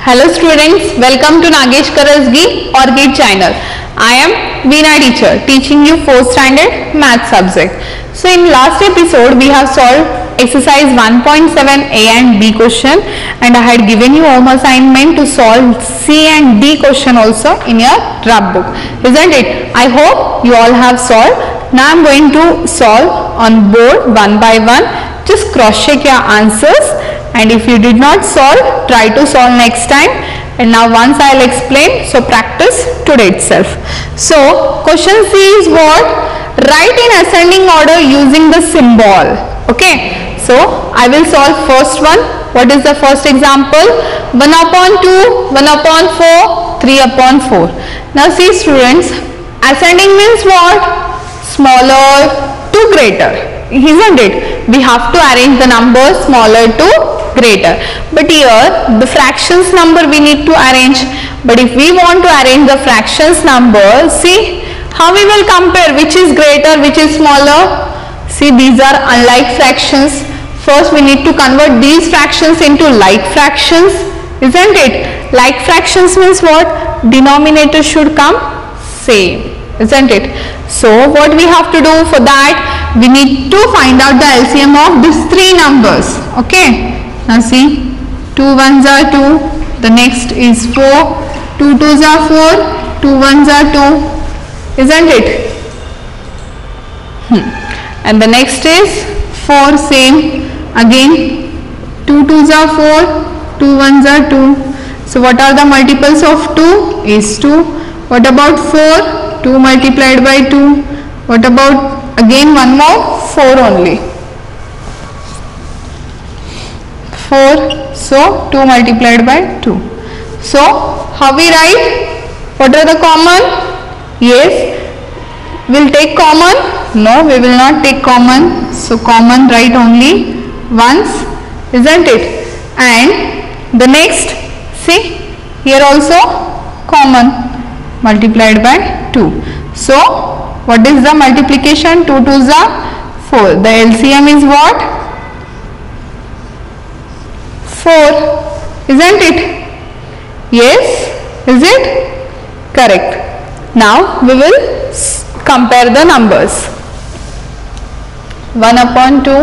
Hello students, welcome to Nagesh Karasgi Orchid channel. I am Veena teacher teaching you 4th standard math subject. So in last episode we have solved exercise 1.7 A and B question, and I had given you home assignment to solve C and D question also in your draft book, isn't it? I hope you all have solved. Now I am going to solve on board one by one. Just cross check your answers, and if you did not solve, try to solve next time. And now once I will explain, so practice today itself. So question C is what? Write in ascending order using the symbol. Okay, so I will solve first one. What is the first example? 1 upon 2, 1 upon 4, 3 upon 4. Now see students, ascending means what? Smaller to greater, isn't it? We have to arrange the numbers smaller to greater, but here the fractions number we need to arrange. But if we want to arrange the fractions number, see how we will compare which is greater, which is smaller. See, these are unlike fractions. First we need to convert these fractions into like fractions, isn't it? Like fractions means what? Denominator should come same, isn't it? So what we have to do for that? We need to find out the LCM of these three numbers. Okay, now see, 2 1s are 2, the next is 4, 2 2s are 4, 2 1s are 2, isn't it? And the next is 4, same again, 2 2s are 4, 2 1s are 2. So what are the multiples of 2? Is 2. What about 4? 2 multiplied by 2. What about again one more? 4 only. 4. So 2 multiplied by 2. So how we write? What are the common? Yes. We'll take common? No, we will not take common. So common write only once, isn't it? And the next, see, here also common multiplied by 2. So what is the multiplication? 2 2s are 4. The LCM is what? 4, isn't it? Yes, is it? Correct. Now we will compare the numbers. 1 upon 2.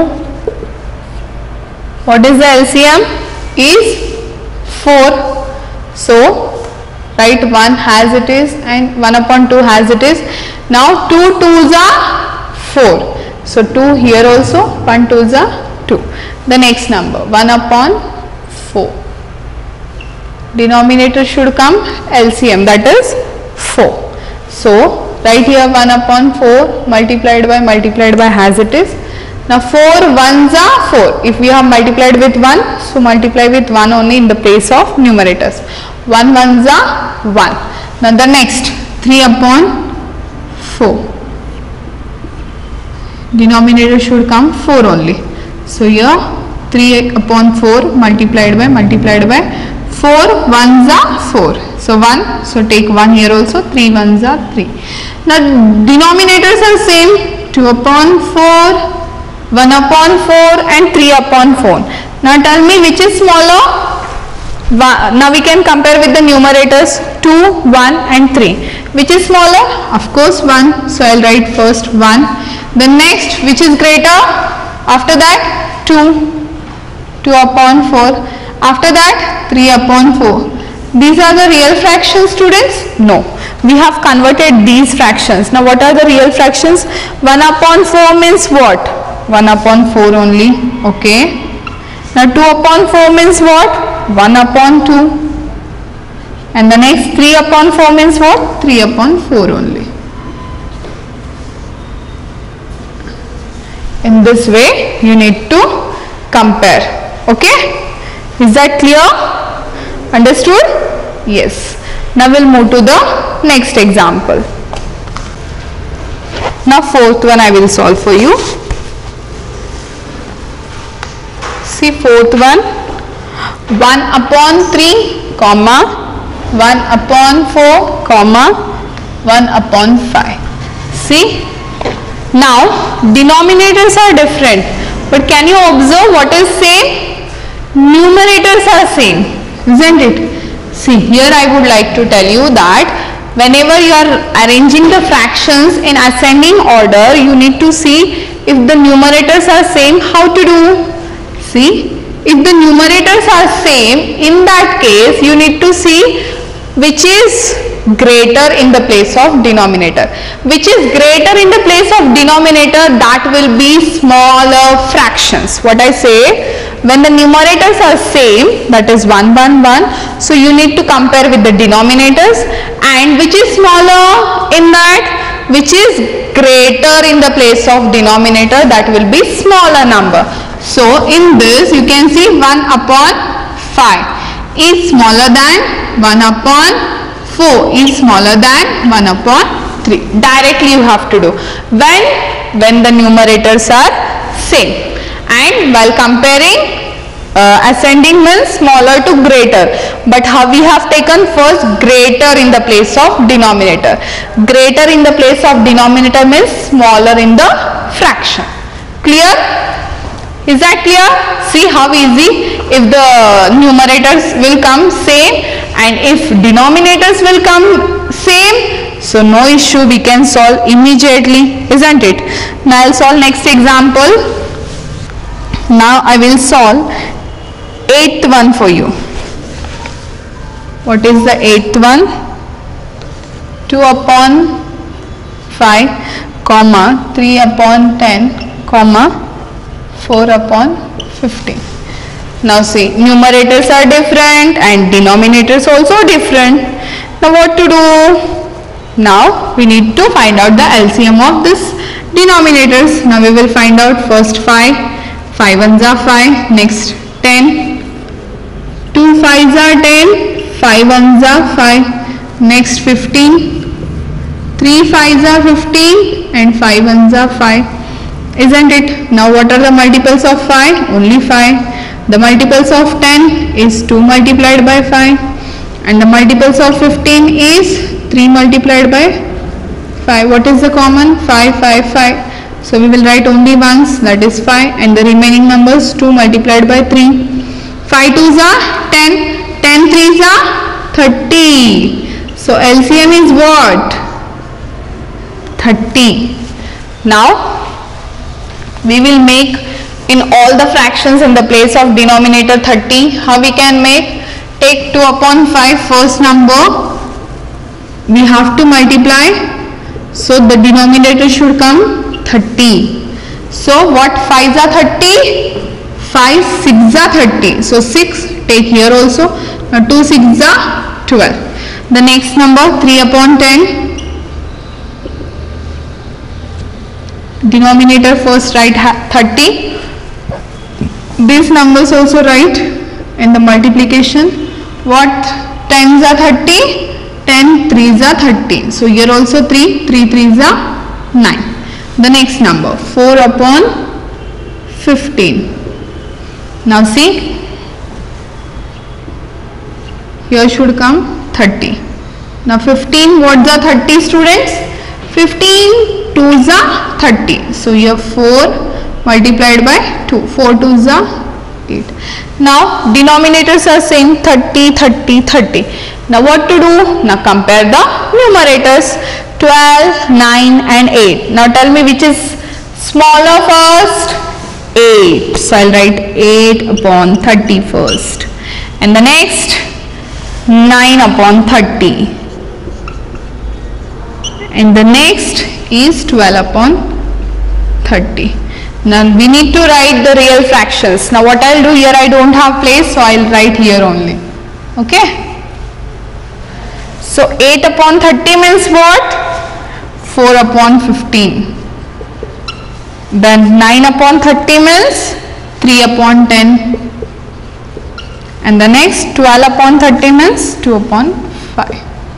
What is the LCM? Is 4. So write 1 as it is and 1 upon 2 as it is. Now 2 2s are 4. So 2 here also, 1 2s are 2. The next number, 1 upon 4. Denominator should come LCM, that is 4. So write here 1 upon 4 multiplied by as it is. Now 4 1s are 4. If we have multiplied with 1, so multiply with 1 only in the place of numerators. 1 1s are 1. Now the next 3 upon 4. Denominator should come 4 only. So here 3 upon 4 multiplied by 4 1s are 4. So 1. So take 1 here also. 3 1s are 3. Now denominators are same. 2 upon 4, 1 upon 4 and 3 upon 4. Now tell me which is smaller? Now we can compare with the numerators 2, 1 and 3. Which is smaller? Of course 1. So I will write first 1. The next, which is greater? After that 2. 2 upon 4. After that 3 upon 4. These are the real fractions, students? No. We have converted these fractions. Now what are the real fractions? 1 upon 4 means what? 1 upon 4 only. Okay. Now 2 upon 4 means what? 1 upon 2. And the next 3 upon 4 means what? 3 upon 4 only. In this way you need to compare. Okay. Is that clear? Understood? Yes. Now we'll move to the next example. Now fourth one I will solve for you. See, fourth one, 1 upon 3, comma, 1 upon 4, comma, 1 upon 5. See, now denominators are different, but can you observe what is same? Numerators are same, isn't it? See, here I would like to tell you that whenever you are arranging the fractions in ascending order, you need to see if the numerators are same, how to do. See, if the numerators are same, in that case you need to see which is greater in the place of denominator. Which is greater in the place of denominator, that will be smaller fractions. What I say, when the numerators are same, that is 1, 1, 1, so you need to compare with the denominators, and which is smaller in that, which is greater in the place of denominator, that will be smaller number. So in this you can see 1 upon 5 is smaller than 1 upon 4 is smaller than 1 upon 3. Directly you have to do when the numerators are same, and while comparing ascending means smaller to greater, but how we have taken first greater in the place of denominator. Greater in the place of denominator means smaller in the fraction. Clear? Is that clear? See how easy. If the numerators will come same and if denominators will come same, so no issue, we can solve immediately, isn't it? Now I'll solve next example. Now I will solve 8th one for you. What is the 8th one? 2 upon 5 comma 3 upon 10 comma 4 upon 15. Now see, numerators are different and denominators also different. Now what to do? Now we need to find out the LCM of this denominators. Now we will find out first 5 ones are 5, next 10, 2 5s are 10, 5 ones are 5, next 15, 3 5s are 15 and 5 ones are 5. Isn't it? Now what are the multiples of 5? Only 5. The multiples of 10 is 2 multiplied by 5 and the multiples of 15 is 3 multiplied by 5. What is the common? 5, 5, 5. So we will write only ones, that is 5, and the remaining numbers 2 multiplied by 3. 5 2s are 10, 10 3s are 30. So LCM is what? 30. Now we will make in all the fractions in the place of denominator 30. How we can make? Take 2 upon 5 first number, we have to multiply, so the denominator should come 30. So what 5s are 30? 5 6s are 30. So 6 take here also. Now 2 6s are 12. The next number 3 upon 10. Denominator first write 30. These numbers also write in the multiplication. What 10s are 30? 10 3s are 30. So here also 3 3s are 9. The next number 4 upon 15. Now see, here should come 30. Now 15, what's the 30 students? 15 2s are 30. So here 4 multiplied by 2. 4 2s are 8. Now denominators are same, 30, 30, 30. Now what to do? Now compare the numerators, 12, 9 and 8. Now tell me which is smaller first? 8. So I'll write 8 upon 30 first. And the next 9 upon 30. And the next is 12 upon 30. Now we need to write the real fractions. Now what I'll do here, I don't have place, so I'll write here only. Okay. So 8 upon 30 means what? 4 upon 15. Then 9 upon 30 means 3 upon 10. And the next 12 upon 30 means 2 upon 5.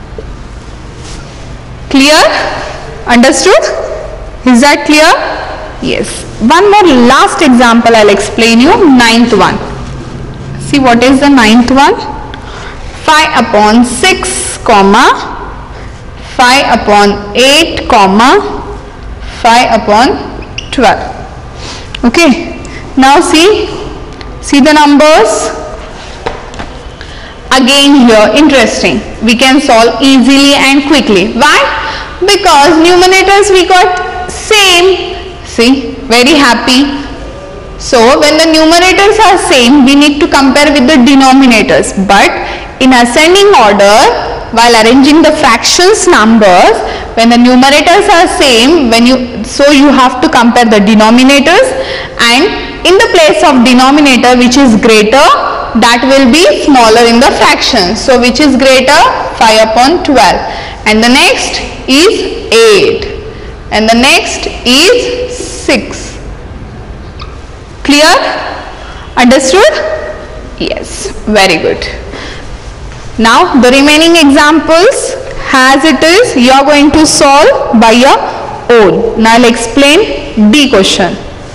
Clear? Understood? Is that clear? Yes. One more last example I'll explain you. 9th one. See what is the 9th one? 5 upon 6 comma 5 upon 8 comma 5 upon 12. Okay. Now see the numbers. again here interesting, we can solve easily and quickly. Why? Because numerators we got same. See, very happy. So when the numerators are same, we need to compare with the denominators, but in ascending order, while arranging the fractions numbers, when the numerators are same, you have to compare the denominators, and in the place of denominator which is greater, that will be smaller in the fraction. So which is greater? 5 upon 12, and the next is 8, and the next is 6. Clear? Understood? Yes, very good. Now the remaining examples as it is, you are going to solve by your own. Now I will explain D question.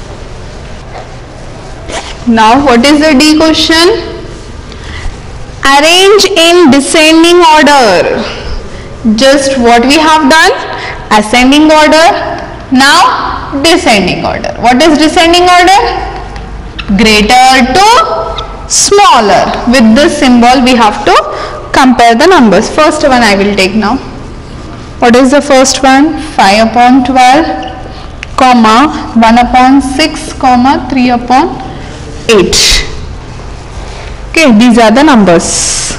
Now what is the D question? Arrange in descending order. Just what we have done? Ascending order. Now descending order. What is descending order? Greater to smaller. With this symbol we have to compare the numbers. First one I will take now. What is the first one? 5 upon 12, comma 1 upon 6, comma 3 upon 8. Okay, these are the numbers.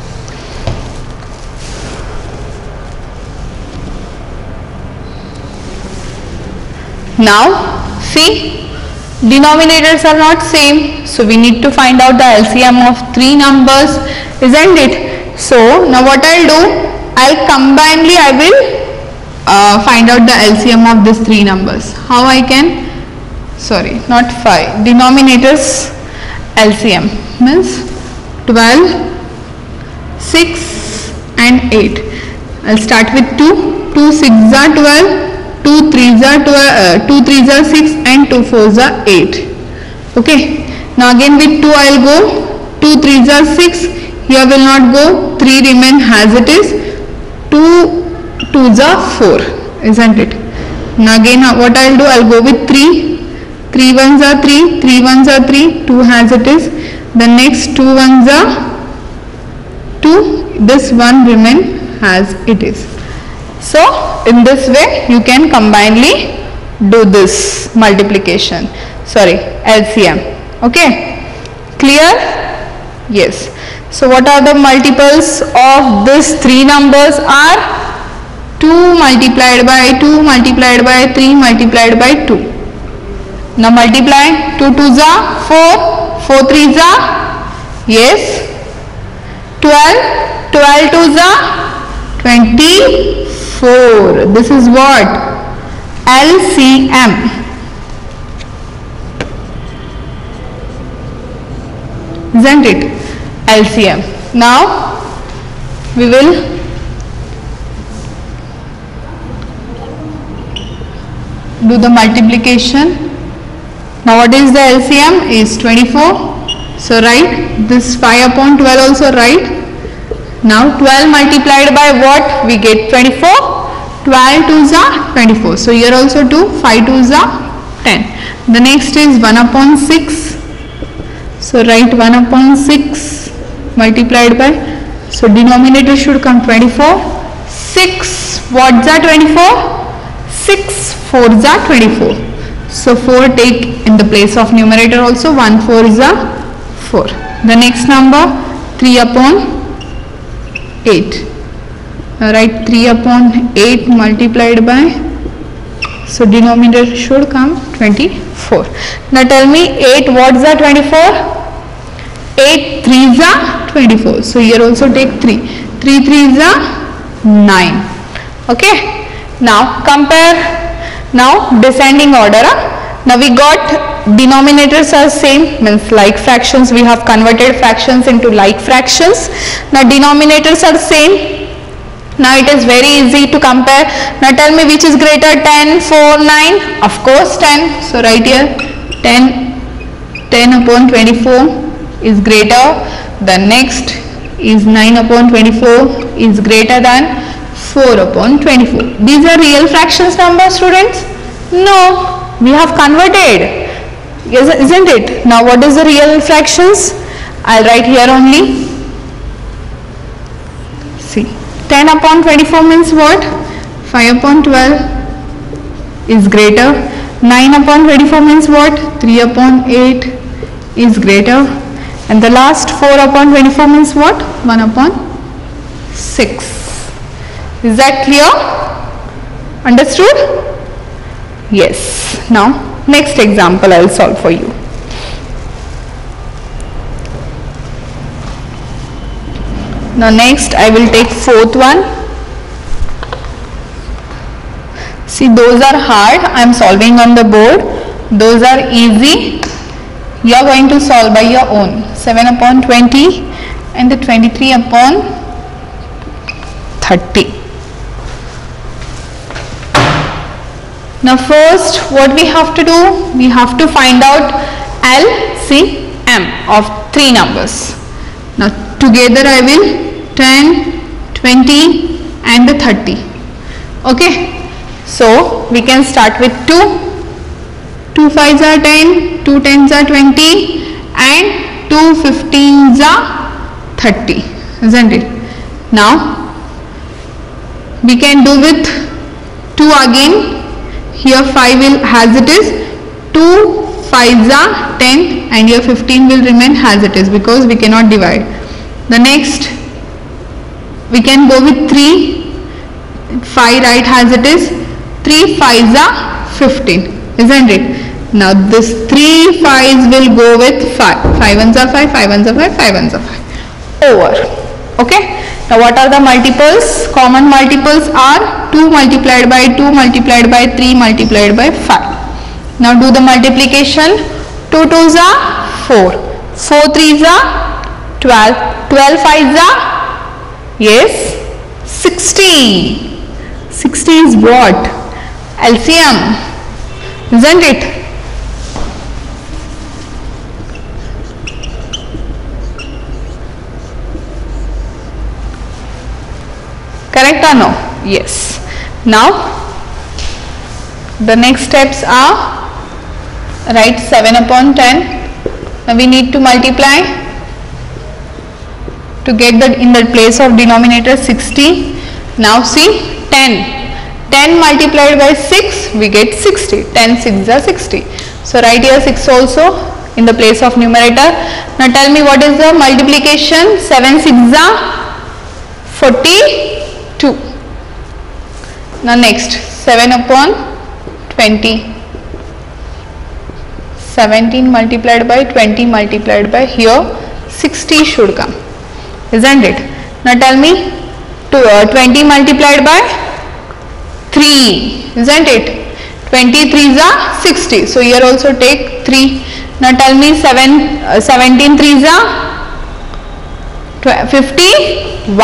Now see, denominators are not same, so we need to find out the LCM of 3 numbers, isn't it? So now what I'll do, I will find out the LCM of these 3 numbers. How I can? Sorry, not 5. Denominators LCM means 12, 6 and 8. I'll start with 2. 2 6s are 12, 2 3s are 12, 2 3s are 6 and 2 4s are 8. Okay. Now again with 2 I'll go. 2 3s are 6. Here will not go, 3 remain as it is, 2 2s are 4, isn't it? Now again what I will do, I will go with 3, 3 1s are 3, 3 1s are 3, 2 as it is, the next 2 1s are 2, this 1 remain as it is. So in this way you can combinedly do this multiplication, sorry LCM, okay, clear? Yes. So what are the multiples of these 3 numbers are 2 multiplied by 2 multiplied by 3 multiplied by 2. Now multiply, 2 2s are 4, 4 3s are, yes, 12, 12 2s are 24. This is what? LCM. Isn't it? LCM. Now we will do the multiplication. Now what is the LCM? Is 24. So write this 5 upon 12 also write. Now 12 multiplied by what? We get 24. 12 2s are 24. So here also 2. 5 2s are 10. The next is 1 upon 6. So write 1 upon 6 multiplied by, so denominator should come 24. 6 what's are 24? 6 4s are 24. So 4 take in the place of numerator also, 1 4 is a 4. The next number 3 upon 8. Write 3 upon 8 multiplied by, so denominator should come 24. Now tell me 8 what's are 24? 8 3s are 24. So here also take 3. 3 3s are 9. Okay. Now compare. Now descending order. Now we got denominators are same, means like fractions. We have converted fractions into like fractions. Now denominators are same. Now it is very easy to compare. Now tell me which is greater, 10, 4, 9? Of course 10. So write here 10 upon 24 is greater. The next is 9 upon 24 is greater than 4 upon 24. These are real fractions numbers, students? No, we have converted, isn't it? Now what is the real fractions? I'll write here only. 10 upon 24 means what? 5 upon 12 is greater. 9 upon 24 means what? 3 upon 8 is greater. And the last 4 upon 24 means what? 1 upon 6. Is that clear? Understood? Yes. Now next example I will solve for you. Now next I will take fourth one. See, those are hard. I am solving on the board. Those are easy. You are going to solve by your own. 7 upon 20 and the 23 upon 30. Now first what we have to do? We have to find out LCM of three numbers. Now together I will 10, 20 and the 30. Okay. So we can start with 2. 2 5s are 10, 2 10s are 20 and 2 15s are 30. Isn't it? Now we can do with 2 again. Here 5 has it is 2 5s are 10 and here 15 will remain as it is because we cannot divide. The next we can go with 3. 5 right as it is. 3 5s are 15. Isn't it? Now this 3 5s will go with 5. 5 1s are 5, 5 1s are 5, 5 1s are 5. Over. Okay. Now what are the multiples? Common multiples are 2 multiplied by 2 multiplied by 3 multiplied by 5. Now do the multiplication. 2 2s are 4. 4 3s are 12. 12 5s are, yes, 60. 60 is what? LCM. Isn't it? Correct or no? Yes. Now the next steps are write 7 upon 10. Now we need to multiply to get that in the place of denominator 60. Now see, 10 multiplied by 6 we get 60. 10 6 are 60. So write here 6 also in the place of numerator. Now tell me what is the multiplication? 7 6 are 42. Now next 7 upon 20. 17 multiplied by 20 multiplied by here 60 should come. Isn't it? Now tell me 20 multiplied by 3. Isn't it? 23s are 60. So here also take 3. Now tell me 17 3s are 51.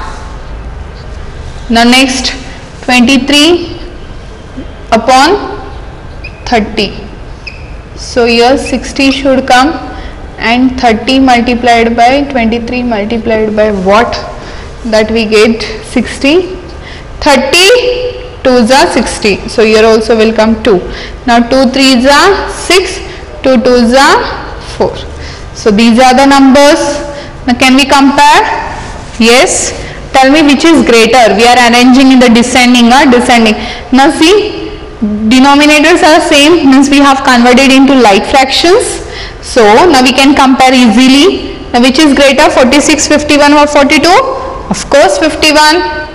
Now next 23 upon 30. So here 60 should come and 30 multiplied by 23 multiplied by what? That we get 60. 30 2s are 60. So here also will come 2. Now 2 3s are 6. 2 2s are 4. So these are the numbers. Now can we compare? Yes. Tell me which is greater. We are arranging in the descending or descending. Now see, denominators are same, means we have converted into like fractions. So now we can compare easily. Now which is greater, 46, 51 or 42? Of course 51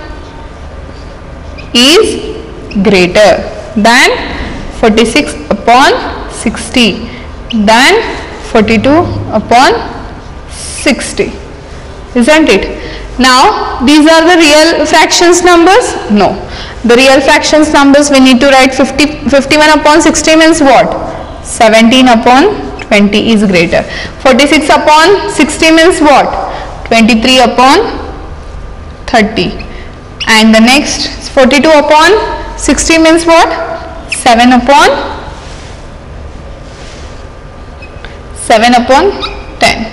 is greater than 46 upon 60 than 42 upon 60. Isn't it? Now these are the real fractions numbers? No. The real fractions numbers we need to write 51 upon 60 means what? 17 upon 20 is greater. 46 upon 60 means what? 23 upon 30. And the next 42 upon 60 means what? 7 upon 10.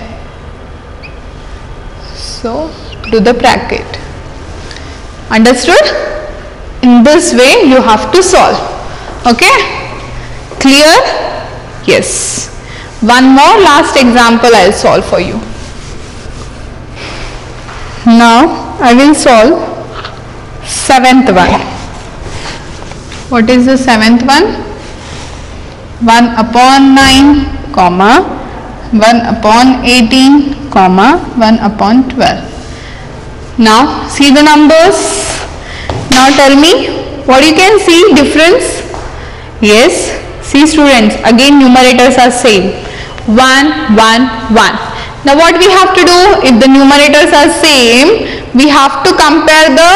So do the bracket. Understood? In this way you have to solve. Okay? Clear? Yes. One more last example I will solve for you. Now I will solve seventh one. What is the seventh one? 1 upon 9, comma, 1 upon 18, comma, 1 upon 12. Now see the numbers. Now tell me what you can see difference. Yes, see students, again numerators are same, 1 1 1. Now what we have to do, if the numerators are same, we have to compare the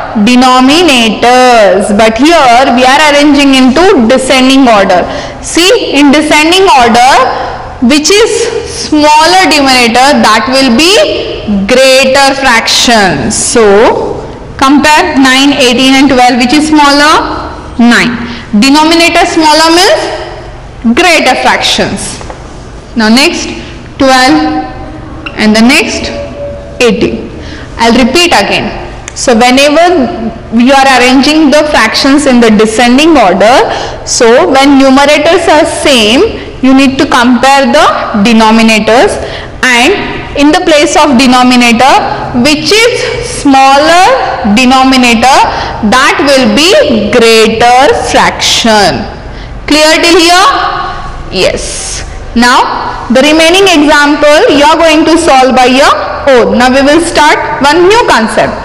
denominators, but here we are arranging into descending order. See, in descending order, which is smaller denominator, that will be greater fraction. So compare 9, 18 and 12, which is smaller? 9. Denominator smaller means greater fractions. Now next 12 and the next 18. I'll repeat again. So whenever we are arranging the fractions in the descending order, so when numerators are same, you need to compare the denominators, and in the place of denominator, which is smaller denominator, that will be greater fraction. Clear till here? Yes. Now the remaining example you are going to solve by your own. Now we will start one new concept.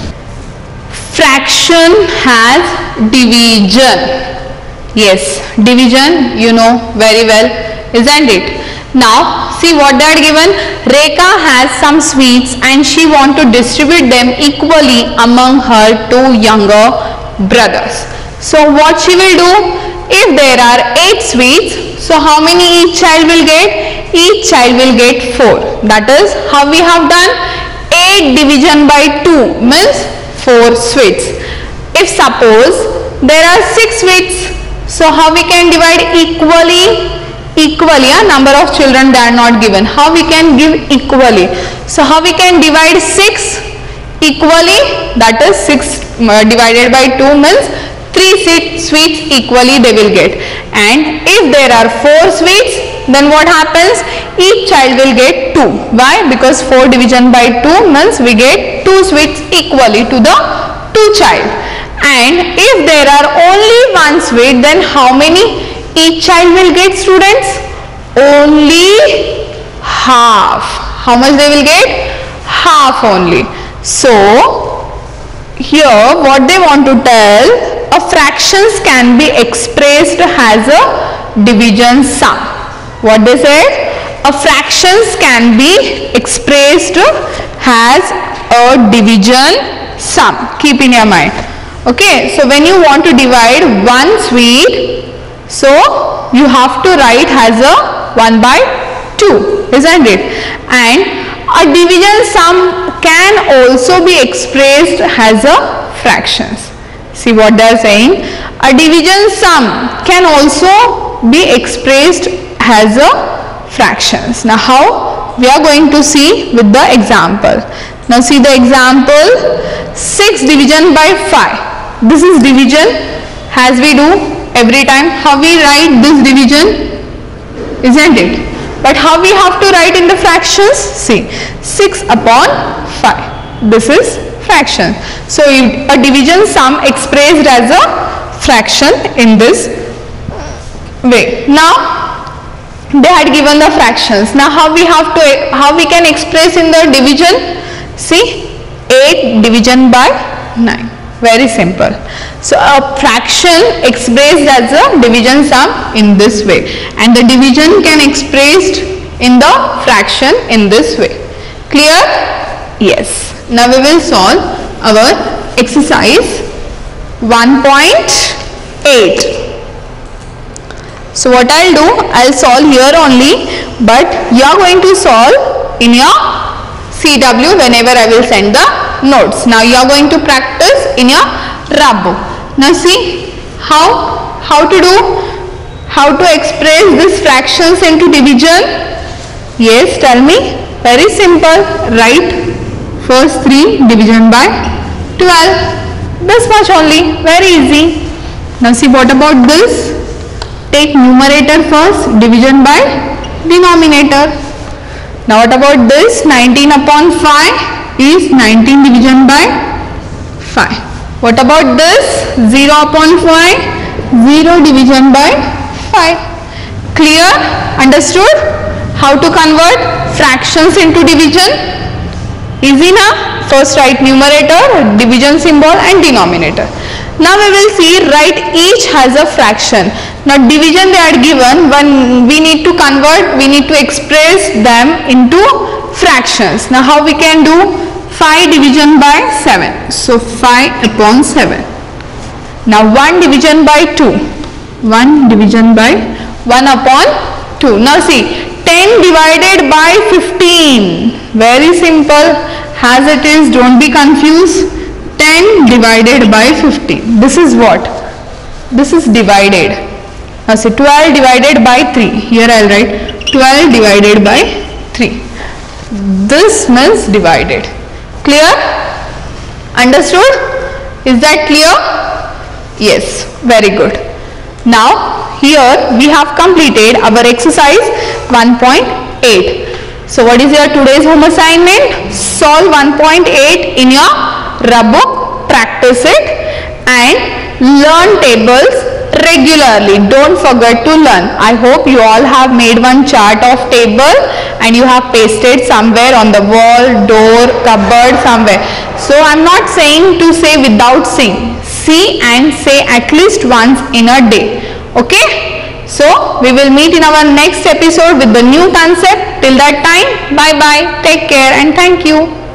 Fraction has division. Yes, division you know very well, isn't it? Now see what they are given. Rekha has some sweets and she want to distribute them equally among her two younger brothers. So what she will do? If there are 8 sweets, so how many each child will get? Each child will get 4. That is how we have done 8 division by 2 means 4 sweets. If suppose there are 6 sweets, so how we can divide equally? A number of children they are not given. How we can give equally? So how we can divide 6 equally? That is 6 divided by 2 means 3 sweets equally they will get. And if there are 4 sweets, then what happens? Each child will get 2. Why? Because 4 division by 2 means we get 2 sweets equally to the 2 child. And if there are only 1 sweet, then how many each child will get, students? Only half. How much they will get? Half only. So here what they want to tell, a fractions can be expressed as a division sum. What they said? A fractions can be expressed as a division sum. Keep in your mind. Okay, so when you want to divide 1 sweet, so you have to write as a 1 by 2, isn't it? And a division sum can also be expressed as a fractions. See what they are saying? A division sum can also be expressed as a fractions. Now how? We are going to see with the example. Now see the example. 6 division by 5. This is division as we do every time. How we write this division? Isn't it? But how we have to write in the fractions? See, 6 upon 5. This is fraction. So a division sum expressed as a fraction in this way. Now they had given the fractions. Now how we can express in the division? See, 8 division by 9. Very simple. So a fraction expressed as a division sum in this way, and the division can expressed in the fraction in this way. Clear? Yes. Now we will solve our exercise 1.8. So what I'll do, I'll solve here only, but you are going to solve in your CW whenever I will send the notes. Now you are going to practice in your rub book. Now see how to do, how to express these fractions into division. Yes, tell me. Very simple. Write first 3 division by 12. This much only. Very easy. Now see what about this? Take numerator first, division by denominator. Now what about this? 19 upon 5 is 19 division by 5. What about this? 0 upon 5? 0 division by 5. Clear? Understood? How to convert fractions into division? Easy na? First write numerator, division symbol and denominator. Now we will see, write each has a fraction. Now division they are given, when we need to convert, we need to express them into fractions. Now how we can do? 5 division by 7. So 5 upon 7. Now 1 division by 2. 1 division by 1 upon 2. Now see, 10 divided by 15. Very simple. As it is, don't be confused. 10 divided by 15. This is what? This is divided. Now see, 12 divided by 3. Here I will write 12 divided by 3. This means divided. Clear? Understood? Is that clear? Yes. Very good. Now here we have completed our exercise 1.8. So what is your today's home assignment? Solve 1.8 in your rub book, practice it and learn tables regularly. Don't forget to learn. I hope you all have made one chart of table and you have pasted somewhere on the wall, door, cupboard, somewhere. So I am not saying to say without seeing. See and say at least once in a day. Okay? So we will meet in our next episode with the new concept. Till that time, bye bye, take care and thank you.